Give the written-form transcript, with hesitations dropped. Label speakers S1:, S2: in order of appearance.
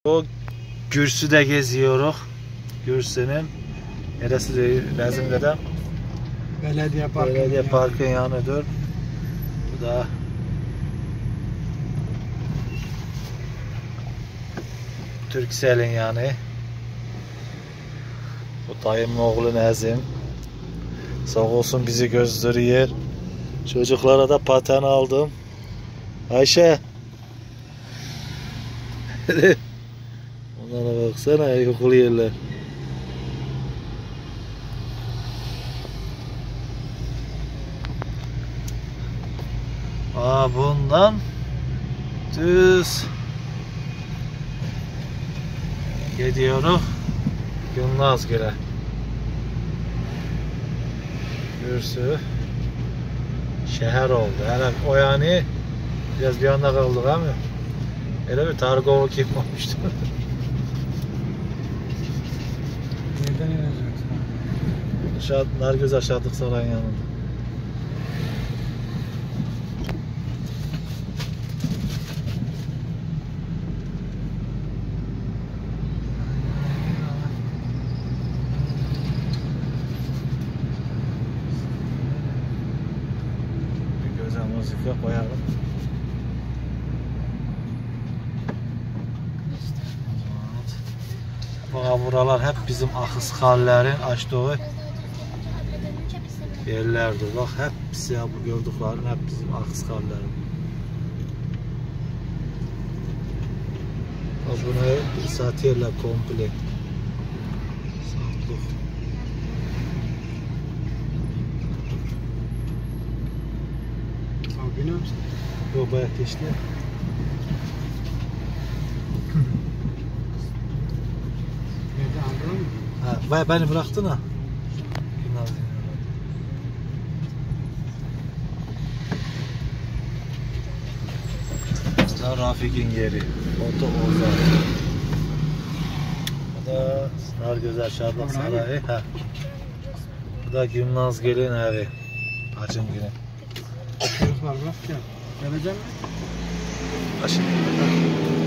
S1: O Gürsü'de geziyoruz. Gürsü'nün neresi lazım dedem?
S2: Belediye
S1: Parkı'nın yanıdır. Bu da Türkcell'in yani. Bu dayımın oğlu Nezim. Sağ olsun bizi gösteriyor. Çocuklara da paten aldım. Ayşe. Onlara baksana, yokulu yerler. Bundan düz gidiyoruz Yılmazgöl'e. Gürsü şehir oldu. Hele o yani biraz bir anda kaldık ama öyle bir Targov'u kim olmuştu.
S2: Nereden ineceksin?
S1: Aşağı, Nargöz Aşağıdık Sarayın yanında. Bir göze müzik koyalım. Buralar hep bizim Akıskallerin açtığı yerlerdir. Bak hepsi ya, bu gördüklerin hep bizim Akıskallerin. Bunu satıyorlar komple. Satlık.
S2: Abi ne yapsın?
S1: Yok bayağı geçti.
S2: Nerede aldın mı?
S1: Ha, beni bıraktın ha. Bu da Rafik'in yeri. Oto Ozan. Bu da Nargöz Aşağıdık Sarayı. Ha. Bu da Yılmazgöl'ün evi. Acıngil'in.
S2: Çocuklar bak gel. Gelecek mi?
S1: Aşağı.